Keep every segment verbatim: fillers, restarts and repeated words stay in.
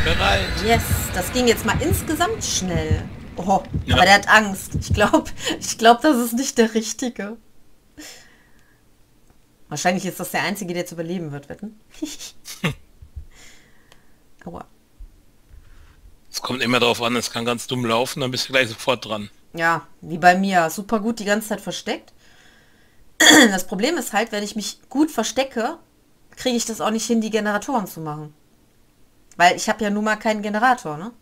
Bereit. Yes, das ging jetzt mal insgesamt schnell. Oh, Ja. aber der hat Angst. Ich glaube, ich glaube, das ist nicht der Richtige. Wahrscheinlich ist das der Einzige, der jetzt überleben wird, wetten? Aua. Es kommt immer darauf an, es kann ganz dumm laufen, dann bist du gleich sofort dran. Ja, wie bei mir. Super gut die ganze Zeit versteckt. Das Problem ist halt, wenn ich mich gut verstecke, kriege ich das auch nicht hin, die Generatoren zu machen. Weil ich habe ja nun mal keinen Generator, ne?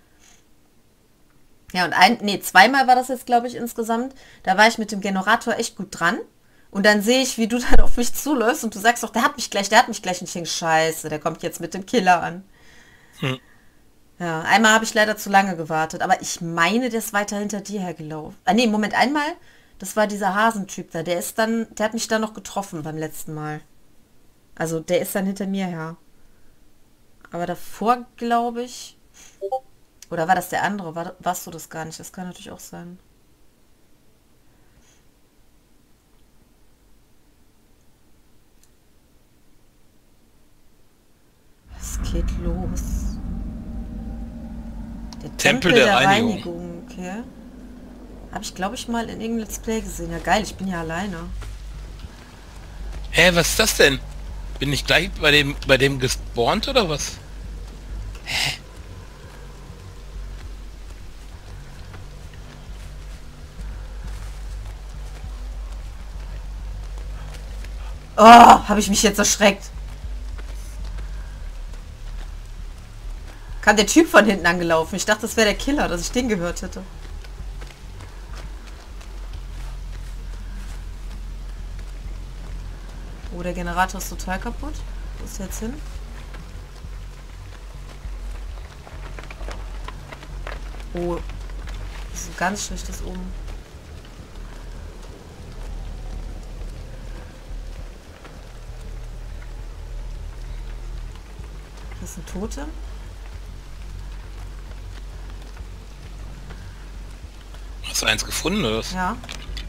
Ja, und ein, nee, zweimal war das jetzt, glaube ich, insgesamt. Da war ich mit dem Generator echt gut dran. Und dann sehe ich, wie du dann auf mich zuläufst und du sagst doch, der hat mich gleich, der hat mich gleich nicht hin. Scheiße, der kommt jetzt mit dem Killer an. Hm. Ja, einmal habe ich leider zu lange gewartet, aber ich meine, der ist weiter hinter dir hergelaufen. Ah, nee, Moment, einmal, das war dieser Hasentyp da, der ist dann, der hat mich dann noch getroffen beim letzten Mal. Also, der ist dann hinter mir her. Aber davor, glaube ich, oder war das der andere? War, warst du das gar nicht? Das kann natürlich auch sein. Was geht los? Der Tempel, Tempel der der Reinigung. Reinigung, okay. Habe ich, glaube ich, mal in irgendeinem Let's Play gesehen. Ja, geil, ich bin ja alleine. Hä, was ist das denn? Bin ich gleich bei dem bei dem gespawnt oder was? Oh, habe ich mich jetzt erschreckt. Kam der Typ von hinten angelaufen. Ich dachte, das wäre der Killer, dass ich den gehört hätte. Oh, der Generator ist total kaputt. Wo ist der jetzt hin? Oh, das ist ein ganz schlechtes Oben. Das ist ein Totem. Hast du eins gefunden oder was? Ja.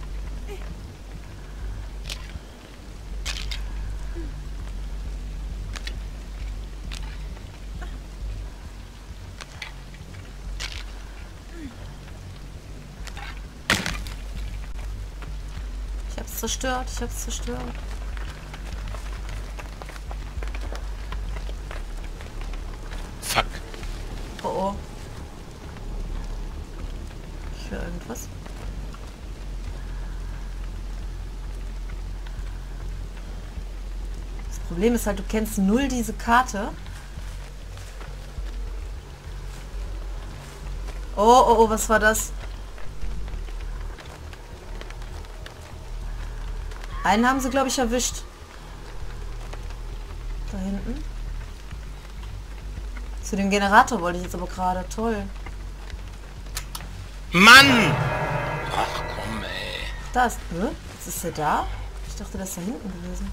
Ich hab's zerstört, ich hab's zerstört. Fuck. Oh oh. Ich höre irgendwas. Das Problem ist halt, du kennst null diese Karte. Oh, oh, oh, was war das? Einen haben sie, glaube ich, erwischt. Da hinten. Zu dem Generator wollte ich jetzt aber gerade. Toll. Mann! Ach komm, ey. Da ist... Hä? Jetzt ist er da? Ich dachte, der ist da hinten gewesen.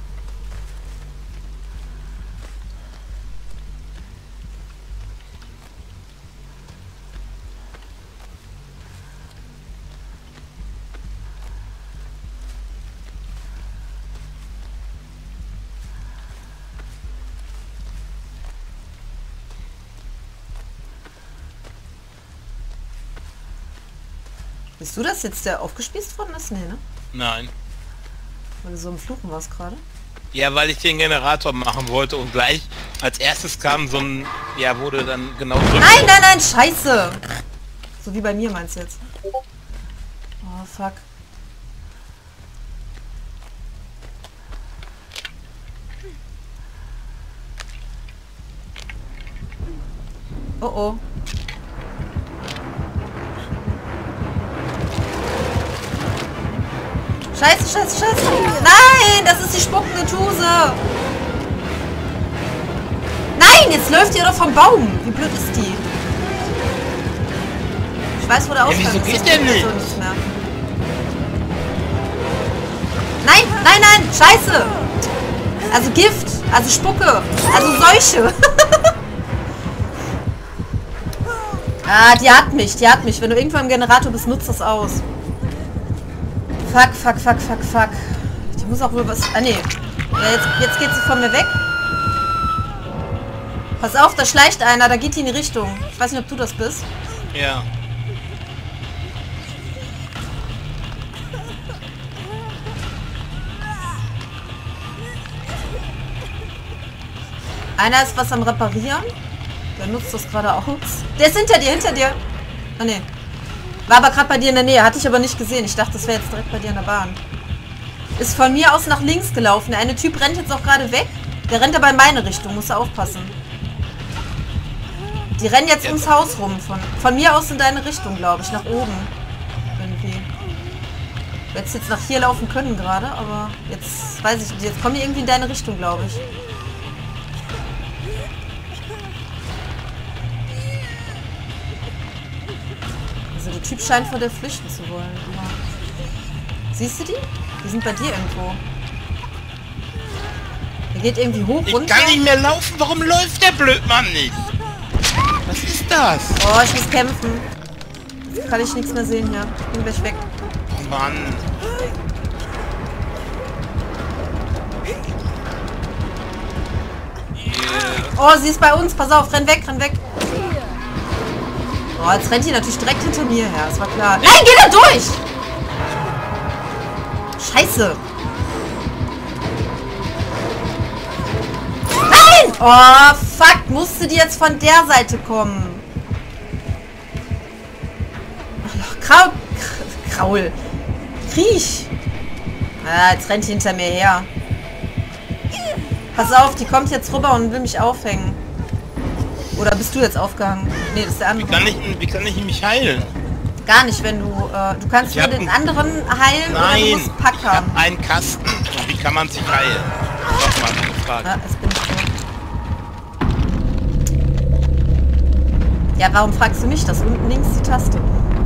Bist du das jetzt, der aufgespießt worden ist? Nee, ne? Nein. Weil du so im Fluchen warst gerade. Ja, weil ich den Generator machen wollte und gleich als erstes kam so ein... Ja, wurde dann genau... drücken. Nein, nein, nein, scheiße! So wie bei mir meinst du jetzt. Oh, fuck. Oh, oh. Scheiße, scheiße, scheiße. Nein, das ist die spuckende Tuse. Nein, jetzt läuft ihr doch vom Baum. Wie blöd ist die? Ich weiß, wo der Ausgang wieso ist. geht das der geht nicht? so nicht mehr. Nein, nein, nein, scheiße. Also Gift, also Spucke, also Seuche. Ah, die hat mich, die hat mich. Wenn du irgendwo im Generator bist, nutzt das aus. Fuck, fuck, fuck, fuck, fuck. Ich muss auch wohl was... Ah, nee. Ja, jetzt, jetzt geht sie von mir weg. Pass auf, da schleicht einer, da geht die in die Richtung. Ich weiß nicht, ob du das bist. Ja. Einer ist was am Reparieren. Der nutzt das gerade aus. Der ist hinter dir, hinter dir. Ah, ne. War aber gerade bei dir in der Nähe. Hatte ich aber nicht gesehen. Ich dachte, das wäre jetzt direkt bei dir in der Bahn. Ist von mir aus nach links gelaufen. Der eine Typ rennt jetzt auch gerade weg. Der rennt aber in meine Richtung. Musst du aufpassen. Die rennen jetzt ums Haus rum. Von, von mir aus in deine Richtung, glaube ich. Nach oben. Irgendwie. Du hättest jetzt nach hier laufen können gerade. Aber jetzt weiß ich nicht. Jetzt kommen die irgendwie in deine Richtung, glaube ich. Also der Typ scheint vor der flüchten zu wollen. Aber siehst du die? Die sind bei dir irgendwo. Der geht irgendwie hoch, Ich runter. kann nicht mehr laufen. Warum läuft der Blödmann nicht? Was ist das? Oh, ich muss kämpfen. Jetzt kann ich nichts mehr sehen hier. Ich bin gleich weg. Oh Mann. Oh, sie ist bei uns. Pass auf, renn weg, renn weg. Oh, jetzt rennt die natürlich direkt hinter mir her. Das war klar. Nein, geh da durch! Scheiße. Nein! Oh, fuck. Musste die jetzt von der Seite kommen. Ach, Kraul. Kraul. Kriech. Ah, jetzt rennt die hinter mir her. Pass auf, die kommt jetzt rüber und will mich aufhängen. Oder bist du jetzt aufgehangen? Nee, das ist der andere. Wie kann ich, wie kann ich mich heilen? Gar nicht, wenn du... Äh, du kannst Ich nur hab den einen- anderen heilen oder du Nein, musst Pack ich habe haben. einen Kasten. Und wie kann man sich heilen? Nochmal eine Frage. Ja, jetzt bin ich tot. Ja, warum fragst du mich das? Unten links die Taste.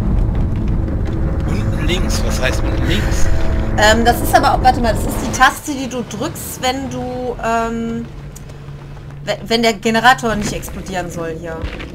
Unten links, was heißt unten links? Ähm, das ist aber... Warte mal, das ist die Taste, die du drückst, wenn du... Ähm, we- wenn der Generator nicht explodieren soll hier.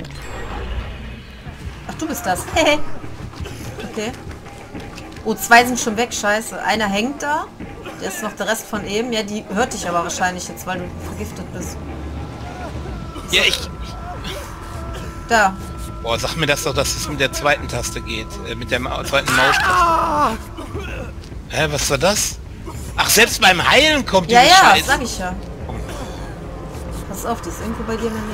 Ach, du bist das. Hehe. Okay. Oh, zwei sind schon weg, scheiße. Einer hängt da. Der ist noch der Rest von eben. Ja, die hört dich aber wahrscheinlich jetzt, weil du vergiftet bist. Ja, ich... Da. Boah, sag mir das doch, dass es mit der zweiten Taste geht. Äh, mit der Ma zweiten Maustaste. Hä, was war das? Ach, selbst beim Heilen kommt Ja, diese ja, Scheiße. sag ich ja. Pass auf, die ist irgendwo bei dir in der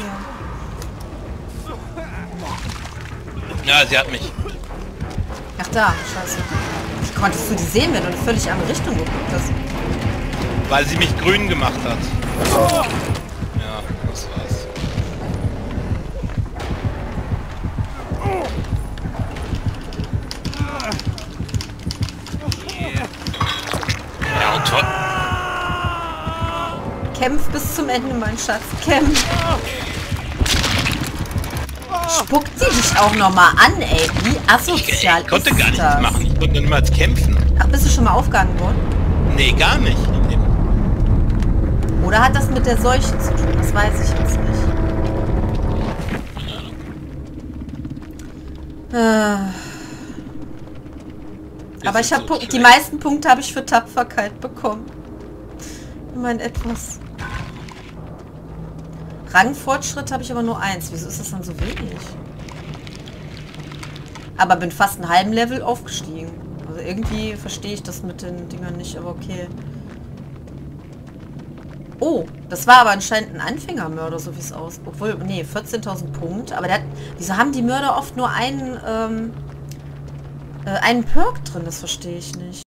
Nähe. Ja, sie hat mich. Ach da, scheiße. Wie konntest du die sehen, wenn du in eine völlig andere Richtung geguckt hast? Weil sie mich grün gemacht hat. Ja, das war's. Ja, und toll. Kämpf bis zum Ende, mein Schatz. Kämpf. Spuckt sie dich auch nochmal an, ey. Wie Ich, asozial ich konnte ist gar nichts das? machen. Ich konnte niemals kämpfen. Ach, bist du schon mal aufgehangen worden? Nee, gar nicht. Oder hat das mit der Seuche zu tun? Das weiß ich jetzt nicht. Äh. Aber ich habe so die meisten Punkte habe ich für Tapferkeit bekommen. Immerhin etwas. Rangfortschritt habe ich aber nur eins. Wieso ist das dann so wenig? Aber bin fast einen halben Level aufgestiegen. Also irgendwie verstehe ich das mit den Dingern nicht, aber okay. Oh, das war aber anscheinend ein Anfängermörder, so wie es aussieht. Obwohl, nee, vierzehntausend Punkte. Aber der hat, wieso haben die Mörder oft nur einen, ähm, äh, einen Perk drin? Das verstehe ich nicht.